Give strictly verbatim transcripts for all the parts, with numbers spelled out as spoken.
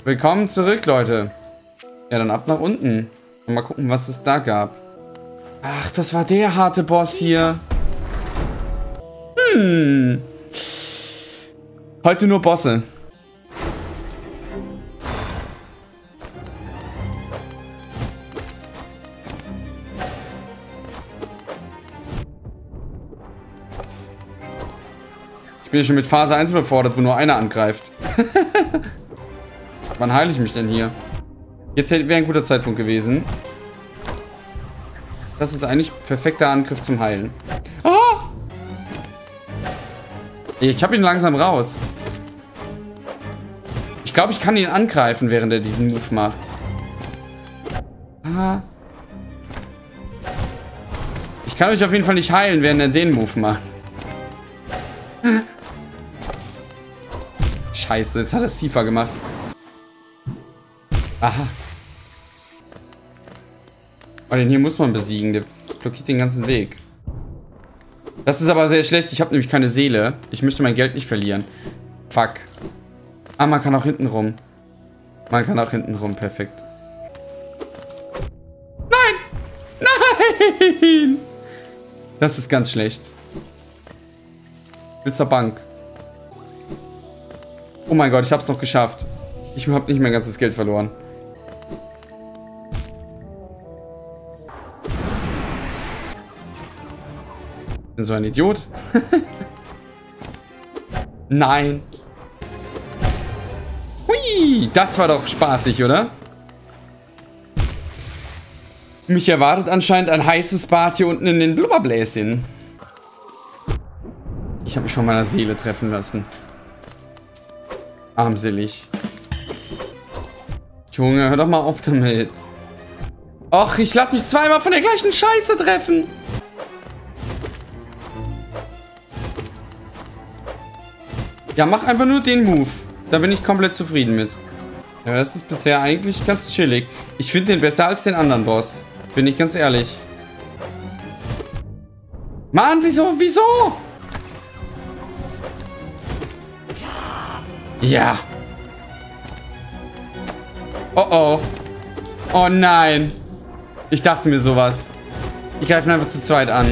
Willkommen zurück, Leute. Ja, dann ab nach unten. Und mal gucken, was es da gab. Ach, das war der harte Boss hier. Hm. Heute nur Bosse. Ich bin hier schon mit Phase eins überfordert, wo nur einer angreift. Wann heile ich mich denn hier? Jetzt wäre ein guter Zeitpunkt gewesen. Das ist eigentlich perfekter Angriff zum Heilen. Oh! Ich habe ihn langsam raus. Ich glaube, ich kann ihn angreifen, während er diesen Move macht. Ah. Ich kann euch auf jeden Fall nicht heilen, während er den Move macht. Scheiße, jetzt hat er es tiefer gemacht. Aha. Oh, den hier muss man besiegen. Der blockiert den ganzen Weg. Das ist aber sehr schlecht. Ich habe nämlich keine Seele. Ich möchte mein Geld nicht verlieren. Fuck. Ah, man kann auch hinten rum. Man kann auch hinten rum. Perfekt. Nein! Nein! Das ist ganz schlecht. Mit zur Bank. Oh mein Gott, ich habe es noch geschafft. Ich habe nicht mein ganzes Geld verloren. Ich bin so ein Idiot. Nein. Hui, das war doch spaßig, oder? Mich erwartet anscheinend ein heißes Bad hier unten in den Blubberbläschen. Ich habe mich von meiner Seele treffen lassen. Armselig. Junge, hör doch mal auf damit. Och, ich lass mich zweimal von der gleichen Scheiße treffen. Ja, mach einfach nur den Move. Da bin ich komplett zufrieden mit. Ja, das ist bisher eigentlich ganz chillig. Ich finde den besser als den anderen Boss. Bin ich ganz ehrlich. Mann, wieso? Wieso? Ja. Oh oh. Oh nein. Ich dachte mir sowas. Ich greife ihn einfach zu zweit an.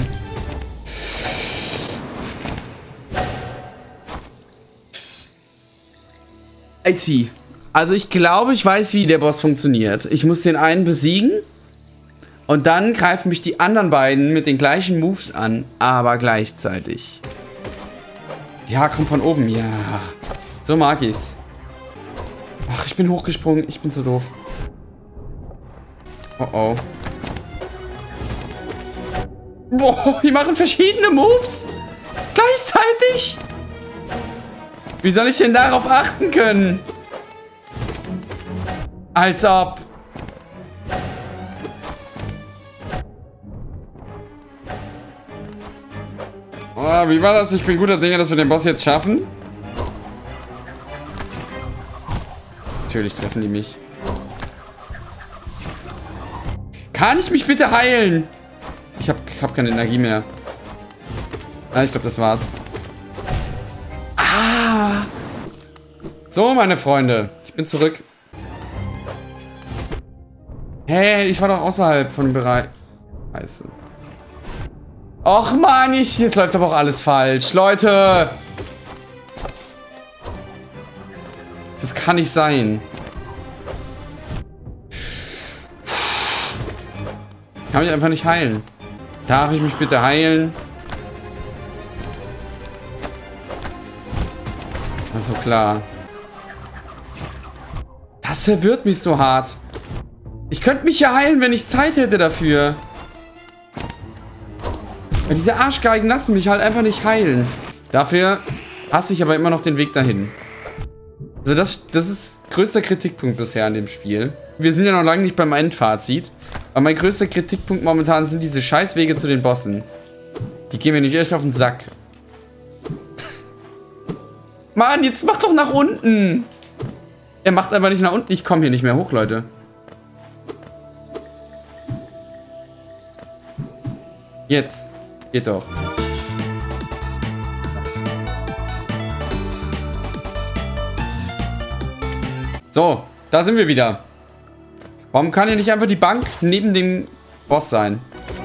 I see. Also ich glaube, ich weiß, wie der Boss funktioniert. Ich muss den einen besiegen. Und dann greifen mich die anderen beiden mit den gleichen Moves an. Aber gleichzeitig. Ja, komm von oben. Ja. So mag ich's. Ach, ich bin hochgesprungen. Ich bin so doof. Oh oh. Boah, die machen verschiedene Moves. Gleichzeitig. Wie soll ich denn darauf achten können? Als ob. Oh, wie war das? Ich bin guter Dinge, dass wir den Boss jetzt schaffen. Natürlich treffen die mich. Kann ich mich bitte heilen? Ich habe hab keine Energie mehr. Ah, ich glaube, das war's. Ah! So, meine Freunde. Ich bin zurück. Hey, ich war doch außerhalb von dem Bereich. Scheiße. Och, Mann, ich, jetzt läuft aber auch alles falsch. Leute! Das kann nicht sein. Ich kann mich einfach nicht heilen. Darf ich mich bitte heilen? Das ist so klar. Das verwirrt mich so hart. Ich könnte mich ja heilen, wenn ich Zeit hätte dafür. Aber diese Arschgeigen lassen mich halt einfach nicht heilen. Dafür hasse ich aber immer noch den Weg dahin. Also das, das ist größter Kritikpunkt bisher an dem Spiel. Wir sind ja noch lange nicht beim Endfazit. Aber mein größter Kritikpunkt momentan sind diese Scheißwege zu den Bossen. Die gehen mir nicht echt auf den Sack. Mann, jetzt mach doch nach unten. Er macht einfach nicht nach unten. Ich komme hier nicht mehr hoch, Leute. Jetzt. Geht doch. So, Da sind wir wieder. Warum kann hier nicht einfach die Bank neben dem Boss sein?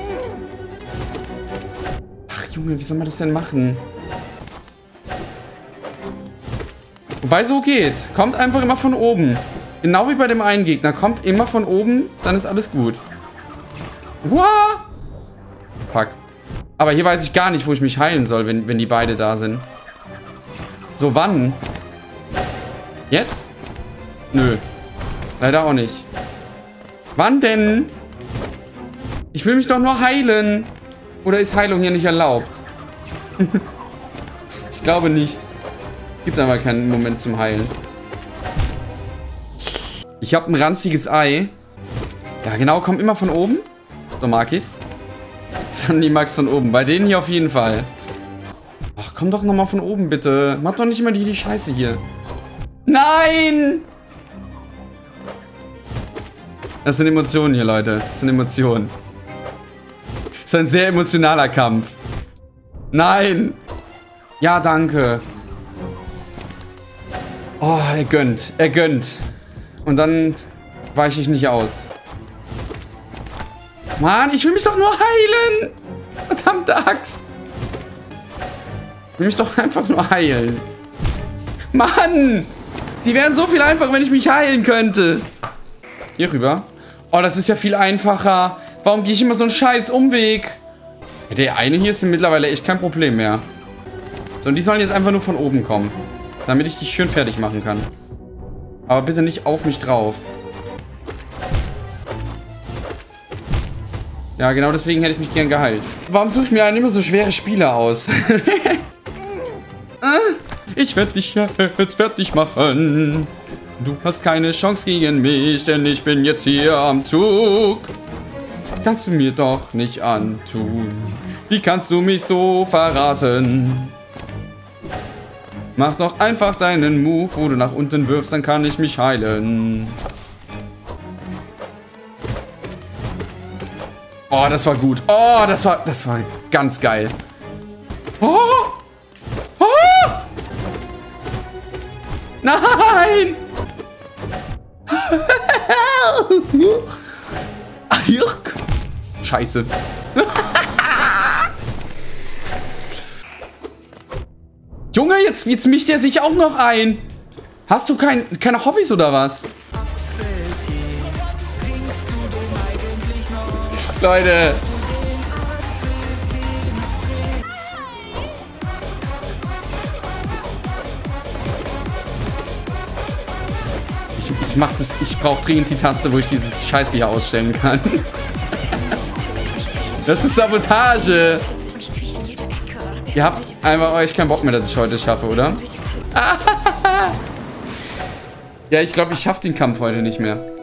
Ach, Junge, wie soll man das denn machen? Wobei so geht. Kommt einfach immer von oben. Genau wie bei dem einen Gegner. Kommt immer von oben, dann ist alles gut. What? Fuck. Aber hier weiß ich gar nicht, wo ich mich heilen soll, wenn, wenn die beide da sind. So, wann? Jetzt? Nö. Leider auch nicht. Wann denn? Ich will mich doch nur heilen. Oder ist Heilung hier nicht erlaubt? Ich glaube nicht. Gibt aber keinen Moment zum Heilen. Ich habe ein ranziges Ei. Ja, genau, kommt immer von oben. So mag ich's. Sandy mag's von oben. Bei denen hier auf jeden Fall. Ach, komm doch nochmal von oben, bitte. Mach doch nicht immer die, die Scheiße hier. Nein! Das sind Emotionen hier, Leute. Das sind Emotionen. Das ist ein sehr emotionaler Kampf. Nein! Ja, danke. Oh, er gönnt. Er gönnt. Und dann weiche ich nicht aus. Mann, ich will mich doch nur heilen. Verdammte Axt. Ich will mich doch einfach nur heilen. Mann! Die wären so viel einfacher, wenn ich mich heilen könnte. Hier rüber. Oh, das ist ja viel einfacher. Warum gehe ich immer so einen scheiß Umweg? Ja, der eine hier ist mittlerweile echt kein Problem mehr. So, und die sollen jetzt einfach nur von oben kommen. Damit ich die schön fertig machen kann. Aber bitte nicht auf mich drauf. Ja, genau deswegen hätte ich mich gern geheilt. Warum suche ich mir eigentlich immer so schwere Spiele aus? Ich werde dich jetzt fertig machen. Du hast keine Chance gegen mich, denn ich bin jetzt hier am Zug. Kannst du mir doch nicht antun. Wie kannst du mich so verraten? Mach doch einfach deinen Move, wo du nach unten wirfst, dann kann ich mich heilen. Oh, das war gut. Oh, das war, das war ganz geil. Oh! Oh! Nein! Scheiße. Junge, jetzt, jetzt mischt er sich auch noch ein. Hast du kein, keine Hobbys oder was? Leute. Ich, ich mach das, ich brauche dringend die Taste, wo ich dieses Scheiße hier ausstellen kann. Das ist Sabotage. Ihr habt einfach euch keinen Bock mehr, dass ich heute schaffe, oder? Ja, ich glaube, ich schaffe den Kampf heute nicht mehr.